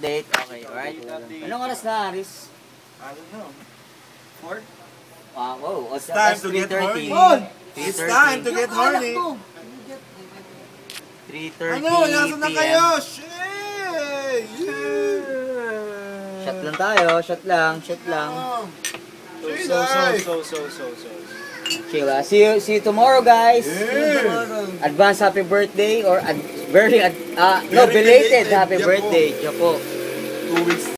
Date, okay, alright. Anong oras na, Aris? I don't know. 4? Wow, It's time to get horny. 3:30. It's time to get horny. 3:30 Ano? Nasaan na PM. kayo? Shit! Shot lang tayo, shot lang. So. Chill. See you tomorrow, guys. Yeah. Advance happy birthday or belated happy birthday. Chapo. 2 weeks